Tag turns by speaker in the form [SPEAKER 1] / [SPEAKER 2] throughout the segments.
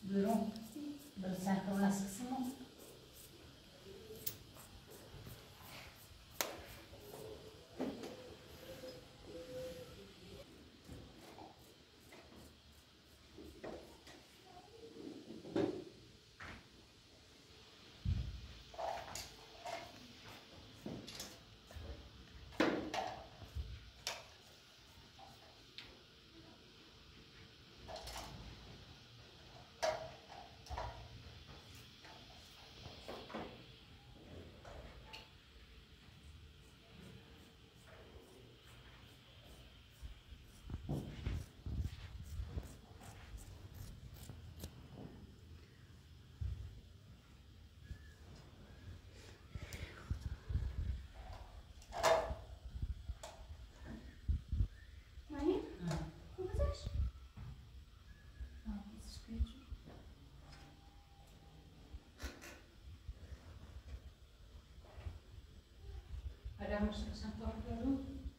[SPEAKER 1] Viram? Dançar com essa cima. Vamos a sentar todo.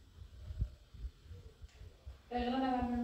[SPEAKER 1] Perdona,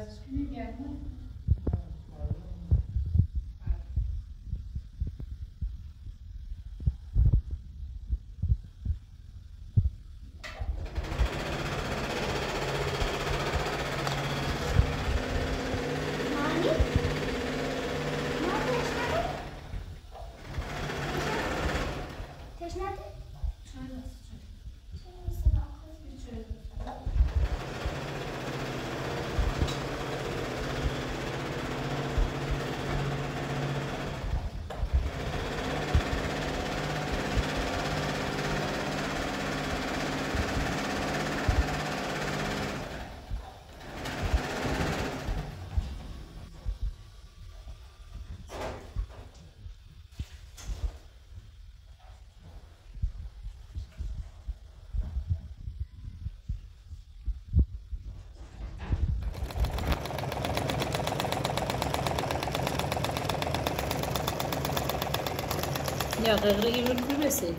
[SPEAKER 1] Ya gırgır gibi gülmesi.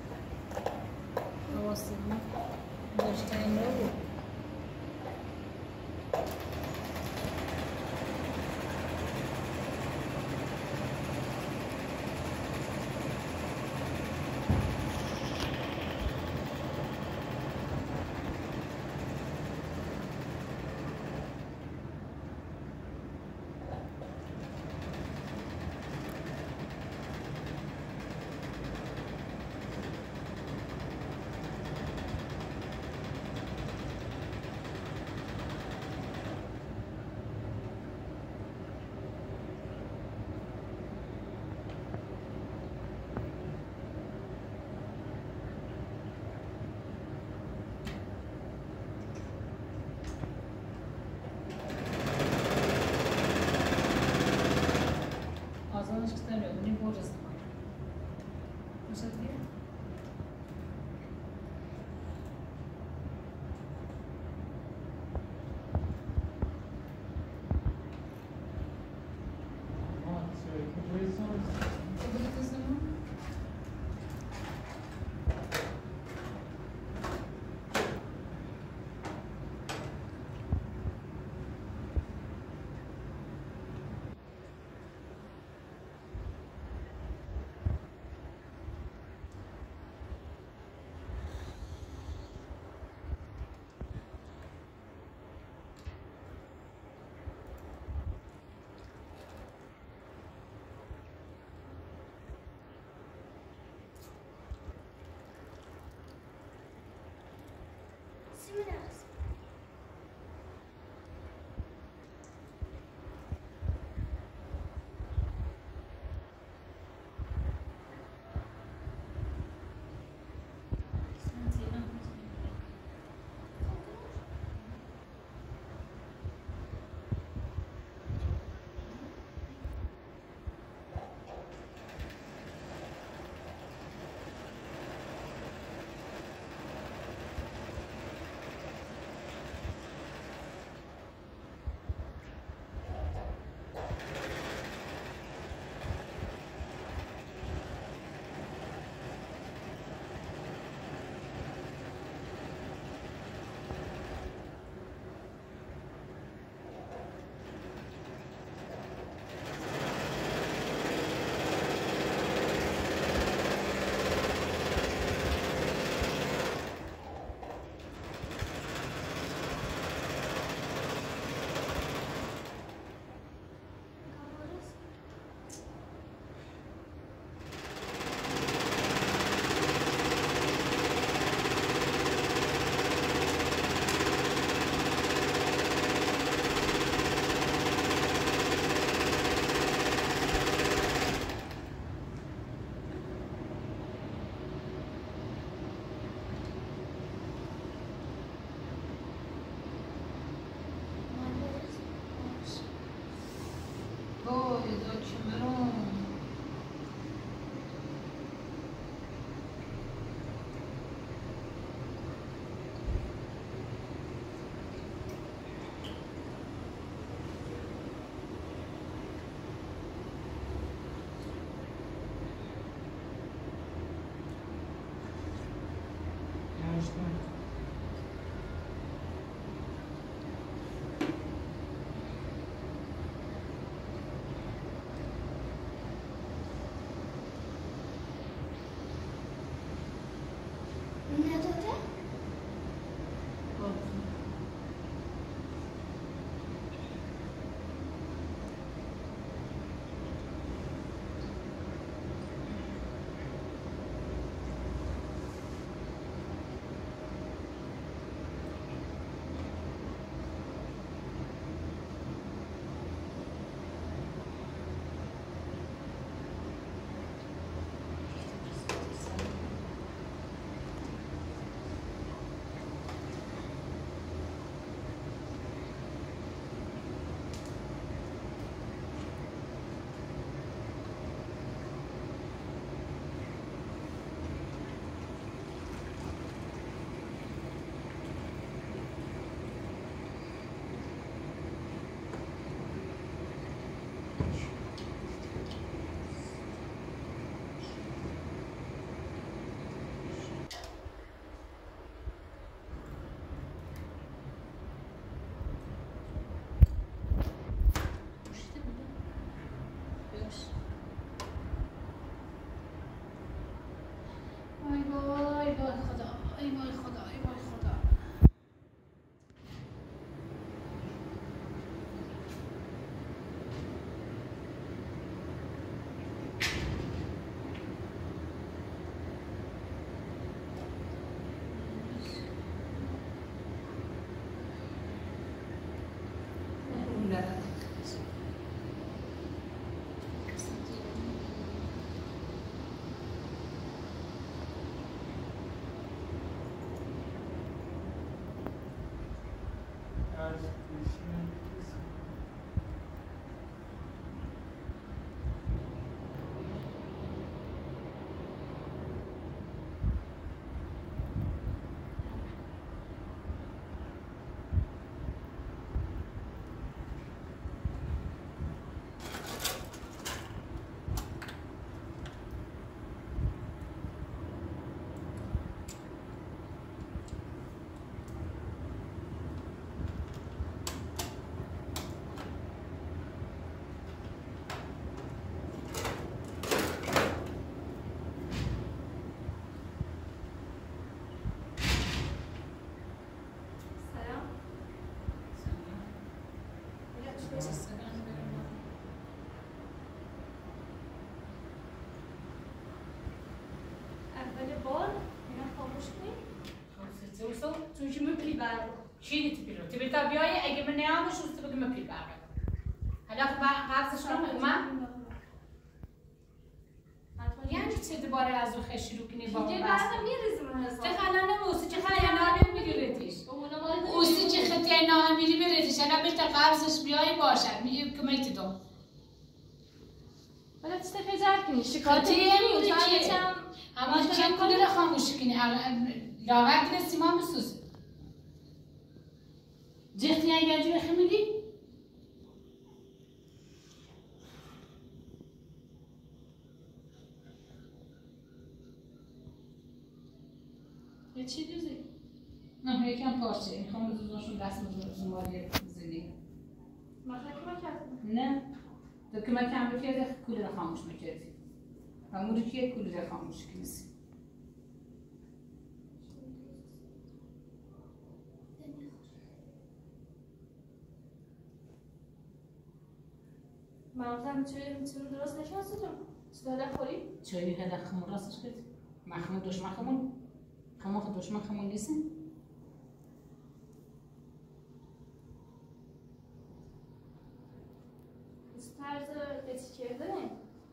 [SPEAKER 1] Havası mı? Baştan ne olur?
[SPEAKER 2] تو چی میپلی برد؟ چی دیتی پیرو؟ تی بیتا بیای اگه من نیامش است بگم میپلی برد. حالا قبضش رو من. یعنی چه دوباره از رو خشی رو کنی با من؟
[SPEAKER 3] چه بعد میریزم هستم.
[SPEAKER 2] چه خاله نموسی چه خاله نمی میگیرتیش. اوسی چه خطی نه میری میریزش. حالا بیتا قبضش بیای باشه. میگی کمیتی دو.
[SPEAKER 3] ولی چه فکر کنی؟
[SPEAKER 2] شکایتی میگی چی؟ اما چه کلی رو خاموش کنی؟ لاغر کنی سیمان بسوز. جهتی اگر جوی خمیدی؟
[SPEAKER 3] یه چی دوزی؟
[SPEAKER 2] نه یکم پارچه. میخوام بزوزاشون دست مزماری زنی.
[SPEAKER 3] مثلا کمک کردم؟
[SPEAKER 2] نه. تو کمک هم بکردی کلی رو خاموش میکردی. و موری که کلی رو خاموش کنیسی.
[SPEAKER 3] مامزم چون درست نشناستم. چطور خوری؟
[SPEAKER 2] چایی هلا خمون راستش کرد. مخمون دوش مخمون. خمون دوش مخمون نیستن.
[SPEAKER 3] طرز دستی کرده نه؟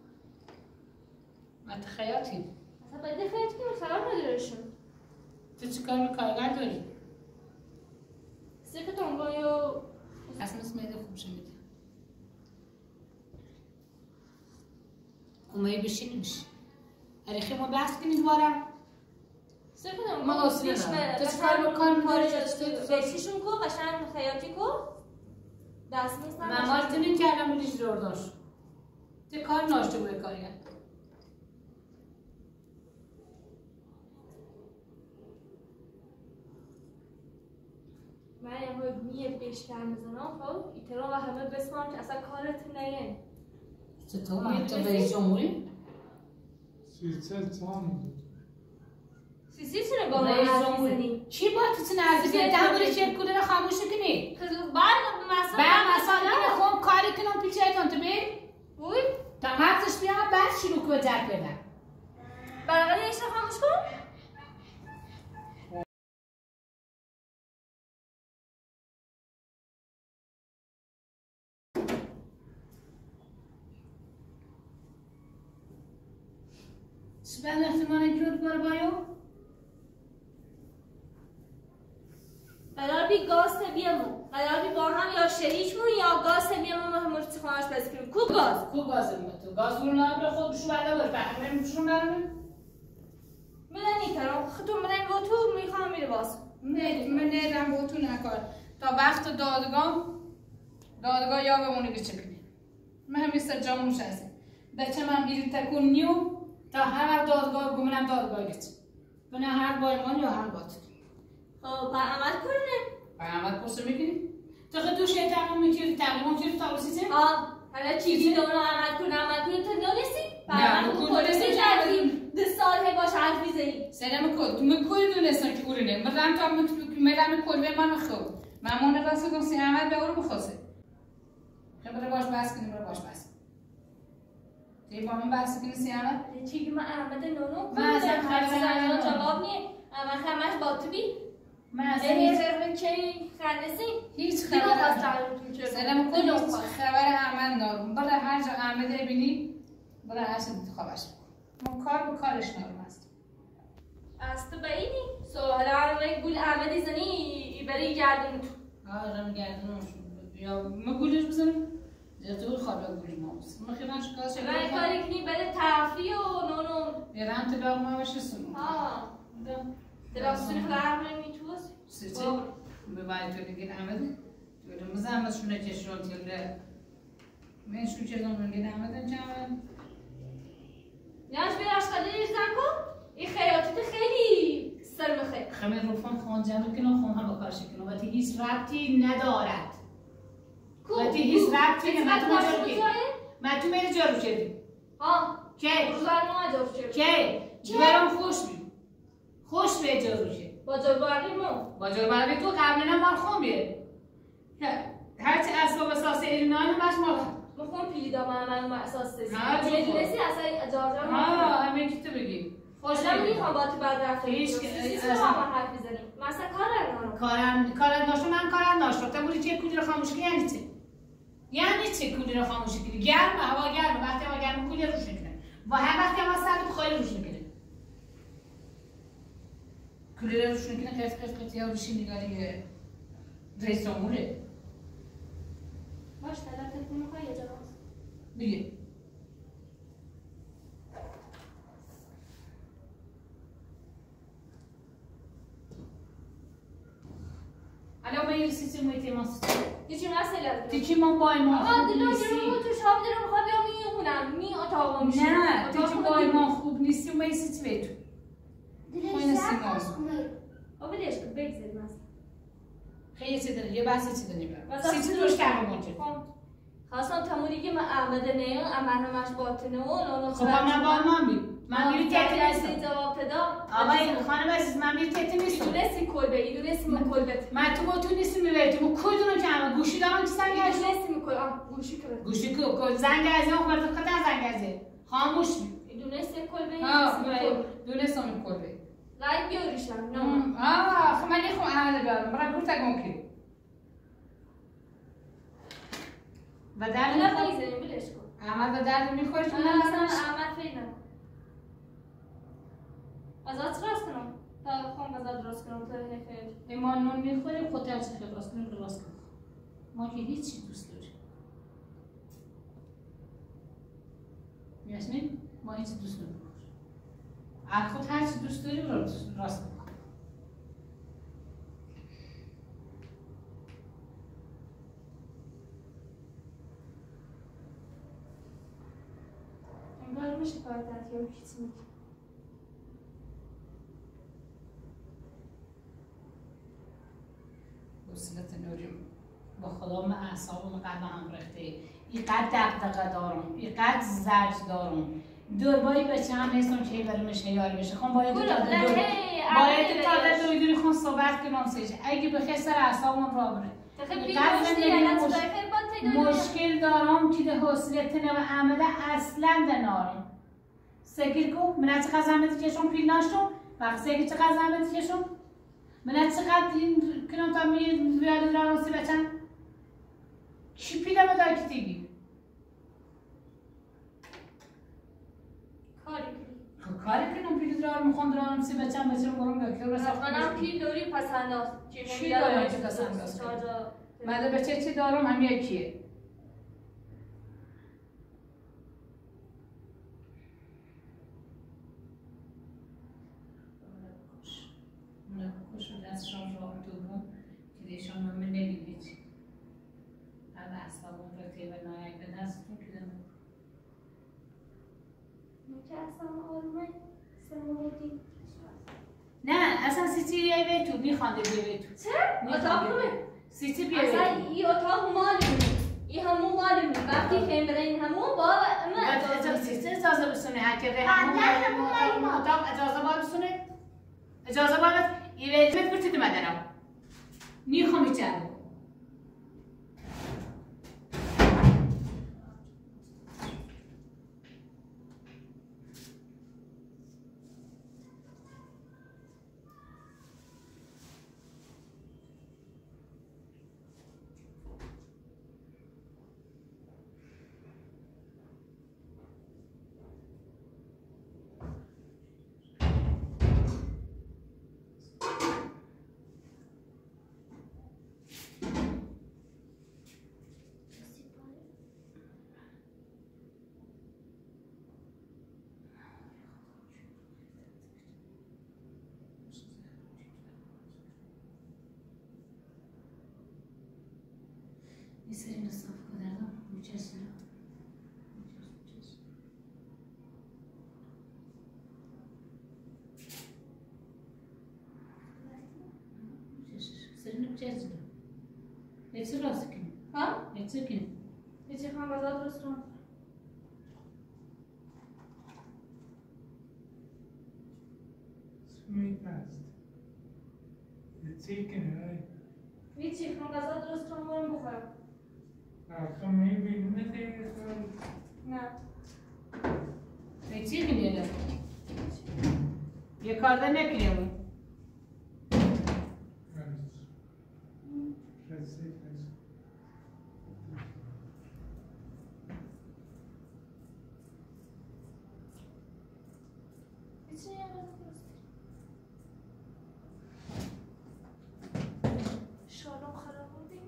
[SPEAKER 2] ما تخیاتی.
[SPEAKER 3] اصلا باید دفعیت کنم سلام ندارشون.
[SPEAKER 2] تو چیکار کارگر داری؟
[SPEAKER 3] سیخ دنبایو.
[SPEAKER 2] اصلا اسمیده خوب شمیده. اومایی بشینی میشه. اریخی ما بحث کنی دوباره؟
[SPEAKER 3] سیخ دنبایو.
[SPEAKER 2] ما اصلا نه. تو چیکار میکنی؟
[SPEAKER 3] بسیشون کو قشنگ خیاطی کو. دست نیستم.
[SPEAKER 2] مامال تنین کردم بودیش دور داشت. تو کار ناشته بوده کارگر.
[SPEAKER 3] من یه میه بشکر میزنم خب ایترا و همه بسپارم که اصلا کارت نیه.
[SPEAKER 2] چطور من تو رئیس جمهوری؟
[SPEAKER 3] سی چرا با ما حرف میزنی؟
[SPEAKER 2] چی با تو چه نزدیکی؟ دماری چه کلی رو خاموش کنی؟
[SPEAKER 3] بعد
[SPEAKER 2] مثلا خب کاری کنم پیچه کن تو بیر؟
[SPEAKER 3] وای
[SPEAKER 2] تا حدسش بیام بعد شروع کنه درک بدن.
[SPEAKER 3] برقلی ایش رو خاموش کن؟
[SPEAKER 2] شبه احتمال گرود بار بایو؟
[SPEAKER 3] قرار بی گاز بیامون قرار بی با هم یا شریکمون یا گاز بیامون و همون چی خواهش بس کنیم کو گاز؟
[SPEAKER 2] کو گاز تو گاز رو نبره خود بشو بله بار فهمه بشون برمه؟
[SPEAKER 3] من نیترم خودتون منم با تو میخوام میره باز
[SPEAKER 2] نه من نیرم با تو نکار تا وقت دادگاه یا بمونه که چه کنیم من همی سرجاموش هستیم بچه من بیری تکون نیو تا هر دادگاه بمونم دادگاه گچه بنا هر بایمان یا هر بات
[SPEAKER 3] خب برعمل کنیم
[SPEAKER 2] برعمل پرسه میکنی؟ تو خود دوشه تقیم میکنی تقییمان چیزی تا بسیزه؟
[SPEAKER 3] حالا چیزی دونو عمل کنی تو نونستی؟
[SPEAKER 2] نه
[SPEAKER 3] پلیسی کردیم 2 سال باش حرف میزنی
[SPEAKER 2] سلام کد من دونستم که اورینه من تا میرم کلبه من خوب مامون واسه گفت عمل به اون بخواسه خبر باش بس کنیم باش بس تی با من بس کنی عمل
[SPEAKER 3] چیگی من احمد نونو
[SPEAKER 2] من اصلا
[SPEAKER 3] خبر جواب نی اما همش با تو بی
[SPEAKER 2] من اصلا
[SPEAKER 3] چی خندسی
[SPEAKER 2] هیچ خبر سلام کد خبر عمل نارم برای هر جا عمل ببینی برای هر چیز خواهش ما کار به کارش نارم است
[SPEAKER 3] از تو بعیدی؟ حالا همه گول احمدی زنی بری گردون تو
[SPEAKER 2] دارم گردنم یا ما گولش بزنیم یا تو خوابه گولی ما بس ما خیلی شکایت شده
[SPEAKER 3] من کاری کنی بده تفریح و نونو
[SPEAKER 2] ایران تلاق ما باشه سنو
[SPEAKER 3] تلاق سنو فرم نمیتوز
[SPEAKER 2] سیچه به باید تو دیگه نمیده تو مزم شونه کشون تیله من شو چیزام رو دیگه نمیدن جمعه
[SPEAKER 3] یاش بیراش خالی ریزن کن این خیاطیت خیلی سر مخه
[SPEAKER 2] خمیر روفان خان جمع کنم خون هم بکارش کنم و هیچ ربطی ندارد و هیچ ربطی ندارد من تو میره جارو کردی
[SPEAKER 3] ها
[SPEAKER 2] که
[SPEAKER 3] روزار ما جارو کردی
[SPEAKER 2] که برام خوش به جارو کرد
[SPEAKER 3] با جارو ما
[SPEAKER 2] با جارو برای تو قبلا مال خون بیه هرچی اسباب اساس ایرانی باش مال
[SPEAKER 3] مخون پیدا من اساس سازی
[SPEAKER 2] یه
[SPEAKER 3] دونستی اصلا جارو
[SPEAKER 2] همه کی تو بگی
[SPEAKER 3] خوشم میخوام با تو بعد رفته
[SPEAKER 2] هیچ
[SPEAKER 3] ما حرف بزنیم مثلا
[SPEAKER 2] کار داشتم من کار داشتم تا بودی چه کولی رو خاموش کنی یعنی چه کولی رو خاموش کنی گرم هوا گرم وقتی هوا گرم کولی روشن کنه و هر وقتی هوا سرد خیلی روشن کنه کولی رو روشن کنه قف یا روشن نگاری رئیس جمهوره
[SPEAKER 3] باش طلب تلفن میخوای یه جا باز
[SPEAKER 2] بگه الان ما یه سیستم میتیم ماست
[SPEAKER 3] یه چی مسئله
[SPEAKER 2] دیگه ما بای ما
[SPEAKER 3] آقا دلم رو تو شام دلم میخواد بیام میمونم می اتاقم میشه
[SPEAKER 2] نه دیگه بای ما خوب نیستی و ما یه سیتی بیتو
[SPEAKER 3] دلش سرد کنه آبه دیش که بگذاریم مثلا
[SPEAKER 2] خیلی چی داره یه بحثی چی داره سیتی روش کرده منجه
[SPEAKER 3] خواستم تموری که من احمده نه امان همش باطنه و
[SPEAKER 2] خب من با ما من میری تیتی نیستم
[SPEAKER 3] جواب پدا
[SPEAKER 2] آقای خانم عزیز من میری تیتی نیستم
[SPEAKER 3] ایدونستی کلبه ایدونستی من کلبت
[SPEAKER 2] من تو با تو نیستی میبری تو کل دونو که همه گوشی دارم که زنگ ازی
[SPEAKER 3] ایدونستی میکل گوشی که
[SPEAKER 2] گوشی که زنگ ازی هم خورد خدا زنگ ازی خاموش
[SPEAKER 3] ایدونستی کلبه
[SPEAKER 2] دونستم این کلبه
[SPEAKER 3] لایک بیاریشم
[SPEAKER 2] خب من یه خون احمد بیارم برای بور تگم که و در
[SPEAKER 3] نه خیلی زنیم بلش کن
[SPEAKER 2] احمد و درد میخوری تو
[SPEAKER 3] من اصلا احمد فیل نکن ازاد راست کنم تا خون ازاد راست کنم تا نفر
[SPEAKER 2] ایمان نون میخوری خود هرچی خیلی راست کنی راست کن ما که هیچی دوست داریم یاسمین ما هیچی دوست نداریم از خود هرچی دوست داریم راست کن
[SPEAKER 3] انگار میشه کار داد یا چیزی میگه
[SPEAKER 2] وصلت نوریم با خدا من اعصابم قلبم ریخته اینقدر دغدغه دارم اینقدر زجر دارم دوربایی بچه هم نیستم که برمش هیاری بشه خون باید تا دویدونی خون صحبت کنم سیشه اگه بخیر سر اعصابم را بره مشکل دارم که ده حوصلت نه و عمله اصلا دنارم سگیر کو من چقدر زحمت کشم پیل ناشم وقت سگیر چقدر زحمت کشم من چقدر این کنم تا میاد راسی بچن چی پیله بدار که تیگی کاری کنم پیل دارم میخوام دارم سی بچن برم دکتر رسم
[SPEAKER 3] منم پیل داری پسند است
[SPEAKER 2] چی دارم که پسند است من بچه چی دارم هم یکیه کشون دستشان راه تو بود که دیشان من نمیدید هر اصابون را تیوه نایک به دستتون کدم
[SPEAKER 3] که اصلا آرمه سمودی
[SPEAKER 2] نه اصلا سیتی بیایی به تو میخوانده بیایی به تو
[SPEAKER 3] چه؟ اتاق رومه؟
[SPEAKER 2] سیتی بیایی به تو
[SPEAKER 3] اصلا این اتاق مالمونه این همون مالمونه وقتی که بره این همون با
[SPEAKER 2] سیتی اجازه بسونه هر که همون اتاق اجازه باید بسونه اجازه باید ایوه برتید مدنم نیخوام چند این سری رو صاف کردم میچرسه سری میچرسه نچه راست کنی
[SPEAKER 3] ها؟
[SPEAKER 2] نچه کنی
[SPEAKER 3] نچه خواهم بزاد رستوران
[SPEAKER 4] Sweet past. The chicken, right?
[SPEAKER 3] هیچی خواهم بزاد رستوران برم بخورم
[SPEAKER 4] So maybe nothing as well.
[SPEAKER 3] نه
[SPEAKER 2] نچه کنی الان یه کارده نکنیم
[SPEAKER 4] Let's see.
[SPEAKER 3] هیچی شالم خراب بودی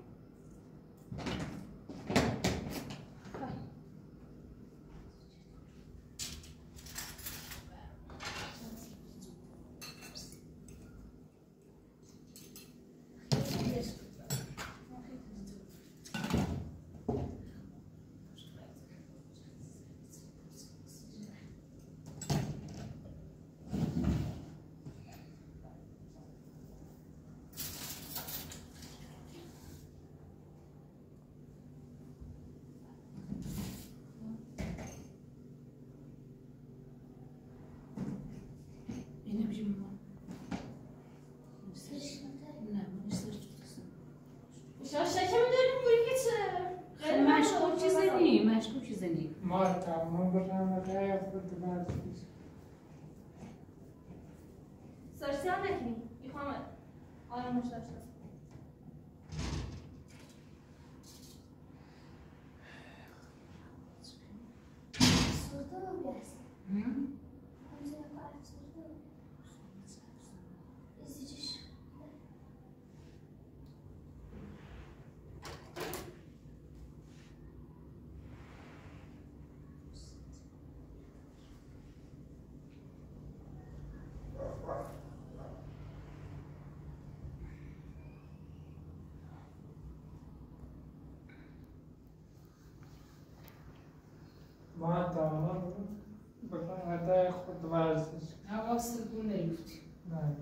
[SPEAKER 2] اینه بجیم ما نه من استرس tuttasın
[SPEAKER 3] شما شکه میداریم بوری که چه
[SPEAKER 2] مشکوک چیزنی
[SPEAKER 4] Marta, ما برنامه غیر خود بازیش.
[SPEAKER 3] سرسی هم نکنی میخوام آرامش داشته
[SPEAKER 4] Marta, ما برنامه خود بازیش.
[SPEAKER 2] حواست دور نیفتی
[SPEAKER 4] نه.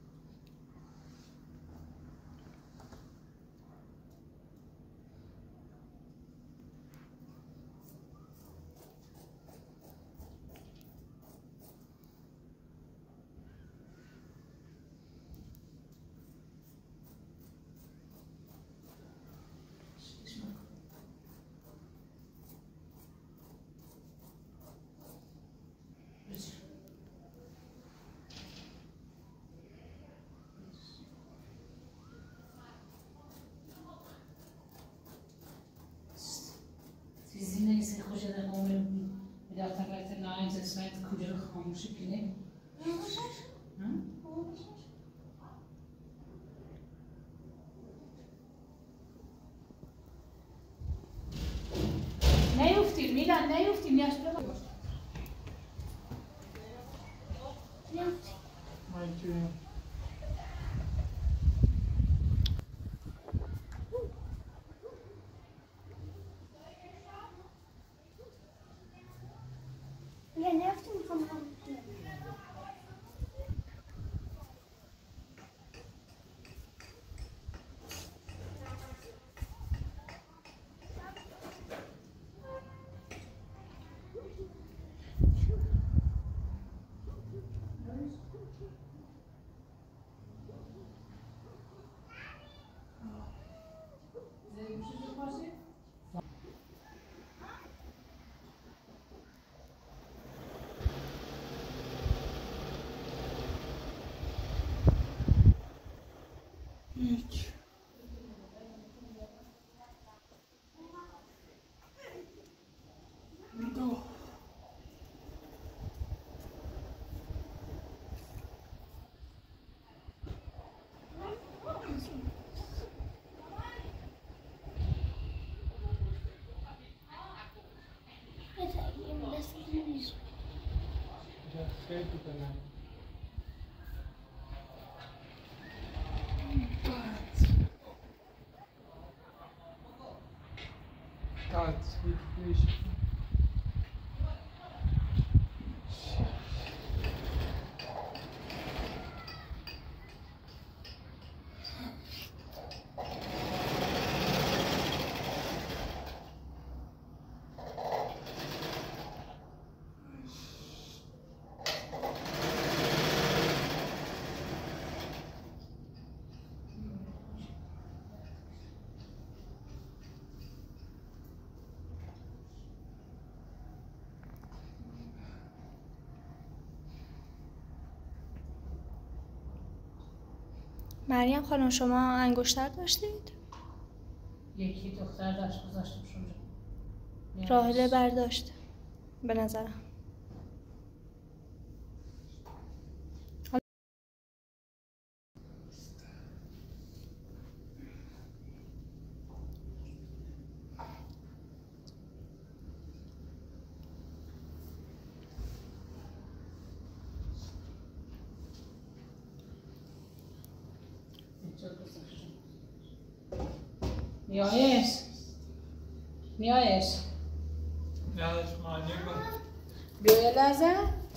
[SPEAKER 2] چیزی نیست خوشه در عمر در طبیعت ناینز اسمت کجا خاموشی کنه نیفتیم میلان نیفتیم نیاش برو باش
[SPEAKER 4] Might
[SPEAKER 3] یه نفتی میخوام
[SPEAKER 4] خیلی کنم. تاثیر
[SPEAKER 3] مریم خانم شما انگشتر داشتید؟
[SPEAKER 2] یکی دختر داشت گذاشتم شونجا.
[SPEAKER 3] راحله برداشت به نظرم.
[SPEAKER 2] نیایش
[SPEAKER 4] یادش مانی کن
[SPEAKER 2] بیا یه لحظه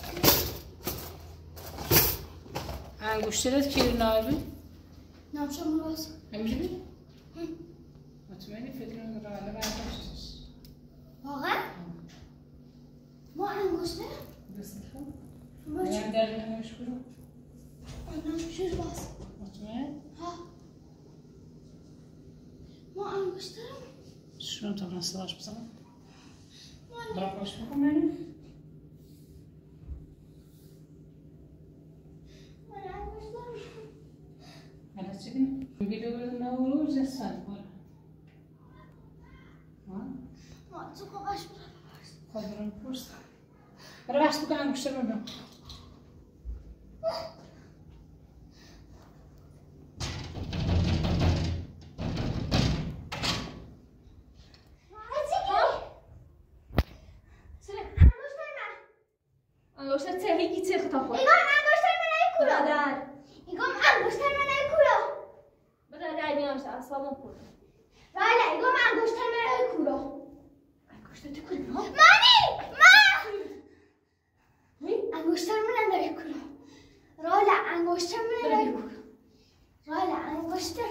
[SPEAKER 2] انگشترت کیر نایبی
[SPEAKER 3] نام شما باز
[SPEAKER 2] همینجوری مطمئنی فکر رو راله برداشتش
[SPEAKER 3] واقعا؟ ما انگشتر؟
[SPEAKER 2] دوست خون
[SPEAKER 3] باش
[SPEAKER 2] من در نمیش کنم
[SPEAKER 3] نام شیر باز
[SPEAKER 2] مطمئن
[SPEAKER 3] ها ما انگشتر؟
[SPEAKER 2] شروع تا من صداش بزنم برای باش بکن منی حالا چی کنیم؟ میگه دوباره نوروز استاد بارا
[SPEAKER 3] ما تو کاغش برای
[SPEAKER 2] خود برام پرس برای بحث بکن انگشتر ببینم
[SPEAKER 3] انگشتر تهیگی تخ تا خود ایگام انگشتر من ای کورا برادر ایگام انگشتر من ای کورا برادر بیامشت اصابم کورا رایله ایگام انگشتر من ای کورا انگشتر تو کورا مانی ما انگشتر من ای کورا رایله انگشتر من ای کورا رایله انگشتر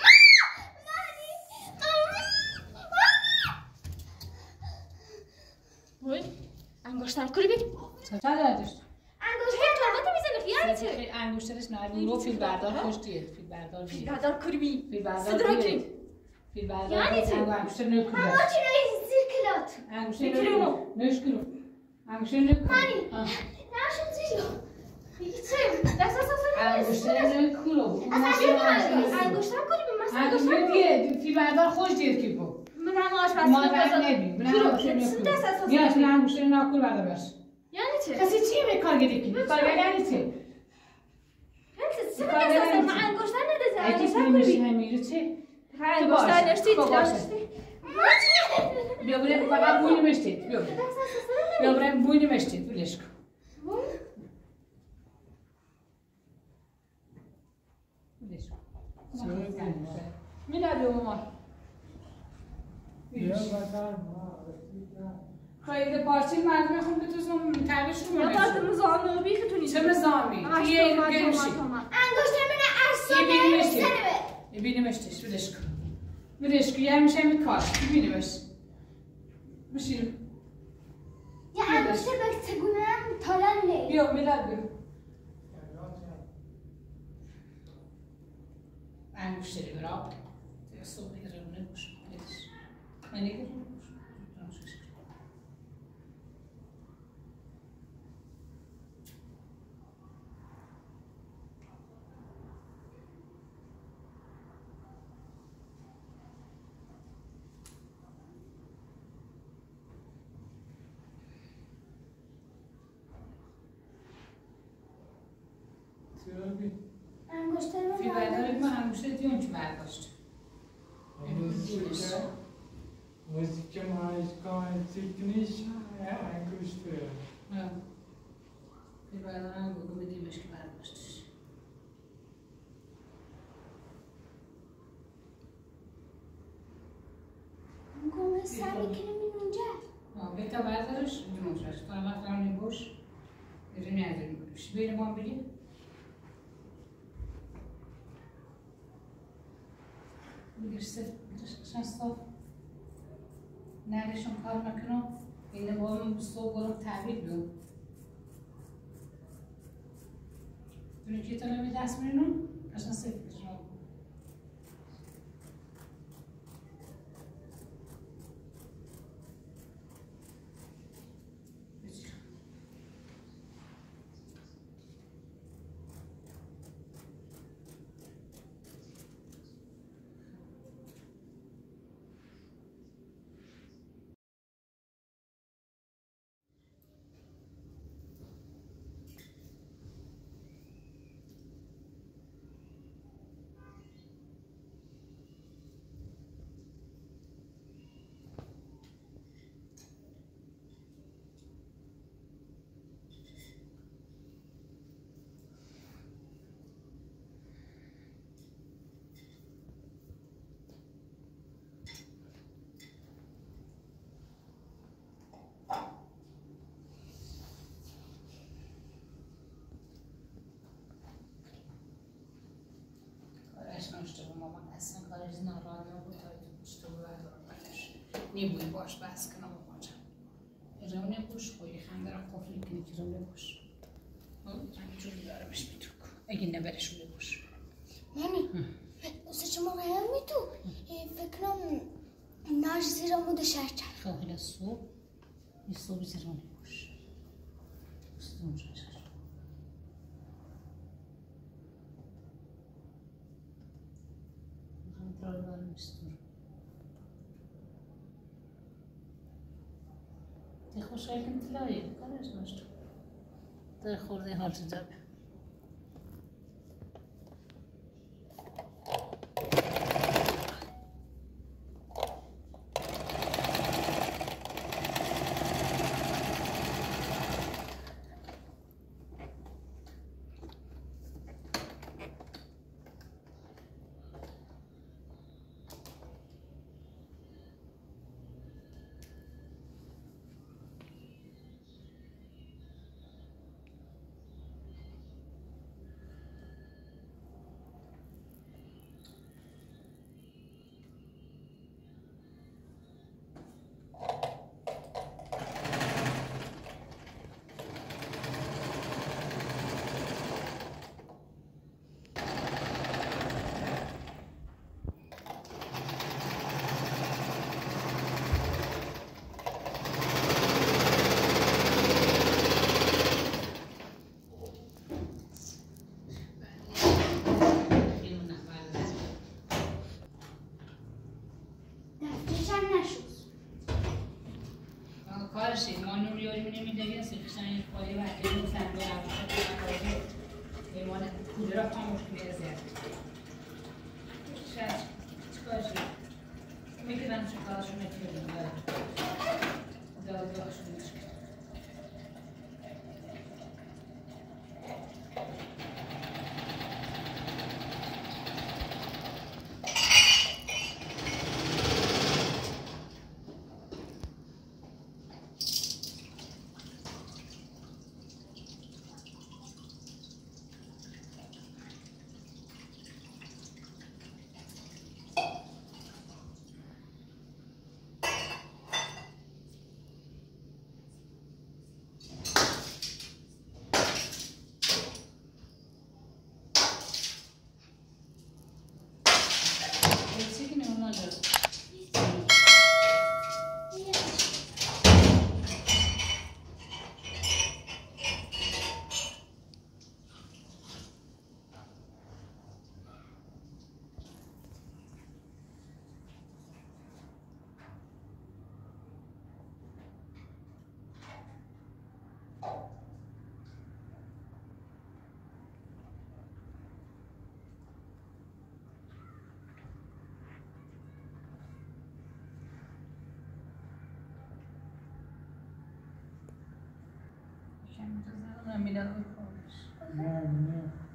[SPEAKER 3] مانی انگشتر کوری بگی
[SPEAKER 2] چه دادش؟
[SPEAKER 3] انگشتر تومات میزنه خیلی چه؟
[SPEAKER 2] انگشترش نایبی رو فیل بردار خوش دیه فیل بردار دیه
[SPEAKER 3] بردار کوری
[SPEAKER 2] فیل بردار دیه فیل بردار
[SPEAKER 3] یعنی چه؟
[SPEAKER 2] انگشتر نکو
[SPEAKER 3] اما چی نایی زیر کلات
[SPEAKER 2] انگشتر
[SPEAKER 3] میکرومو
[SPEAKER 2] نشکرو انگشتر نکو
[SPEAKER 3] مانی نشون زیرو میگی چه؟ دست
[SPEAKER 2] انگشتر نکو
[SPEAKER 3] انگشتر کوری به مثلا
[SPEAKER 2] انگشتر دیه فیل بردار خوش دیه کی بو
[SPEAKER 3] من هم آش بس
[SPEAKER 2] ما رنگ نبی من انگشتر نکو نیاز من انگشتر نکو بردار باش
[SPEAKER 3] یعنی چه؟
[SPEAKER 2] کسی چی به کارگری کی؟ کارگر یعنی چه؟
[SPEAKER 3] یعنی چه؟ چه دست ما انگشتر ندازه
[SPEAKER 2] اگه
[SPEAKER 3] انگشتر
[SPEAKER 2] نمیشه
[SPEAKER 3] کوری
[SPEAKER 2] همیره چه؟
[SPEAKER 3] انگشتر نشتید
[SPEAKER 2] بیا بریم فقط بوی نمشتید بیا بریم بوی نمشتید بلش کن بلش کن میلاد و مامان
[SPEAKER 4] بیا بدن ما
[SPEAKER 2] خیلی پارچه مردم خون بتوزم تعریش رو
[SPEAKER 3] یا
[SPEAKER 2] منشون
[SPEAKER 3] باید مزامه بیخی تو نیست
[SPEAKER 2] چه مزامی؟ یه گرمشی
[SPEAKER 3] انگشتر من ارسانه
[SPEAKER 2] یه بینمشتش بلش کن یه همیشه همی کار بینمش بشیرم
[SPEAKER 3] یه انگشتر بگتگونم تالان نه
[SPEAKER 2] بیا میلاد بیا انگشتری برا دیگه صبح دیگه رو نگوش من دیگه رو نگوش
[SPEAKER 3] انگشتر من
[SPEAKER 2] فی بردارید من انگشتر دیون که برداشت
[SPEAKER 4] موزیک مایشگاه تکنیش انگشتر
[SPEAKER 2] فی بردارم بگو بدیمش که برداشتش
[SPEAKER 3] میگم سر میکنیم اونجا.
[SPEAKER 2] بهتا بردارش جمعش تا وقت رانی باش بریم نداریم بروش بریم ما بریم بگرسته شنستاف نرشون کار نکنم اینه با من بستو برم تحویل بیام دونه که تنه می دست میرنم اشنا سفت بشنم اشتباه مامان اصلا کارش نارانه بود تا اشتباه بردارم بردش نیبوی باش بس کنم مامان جان رو نبوش خوی خنده را قفلی کنی که رو نبوش جوری دارمش میترک اگه نبرش رو نبوش
[SPEAKER 3] مامی دوست شما قیام میتو فکرم ناش زیر مود شرچه
[SPEAKER 2] خواهی صبح این صبح زیر رو نبوش دوست اونجا شد Kontrol vermiştim. Te خوشحالیم تلایی کارش نشد. در خورده حال جب. کارشه ما نوریاری نمیدهیم سرخشن یک پایی و اگه سنگ و عرضه ایمان کوله را خاموش کنه زیاد شاید چیکارشه میگیرم چیکارشون نکنیم دادگاهشون نشکن میدم میدم
[SPEAKER 4] نه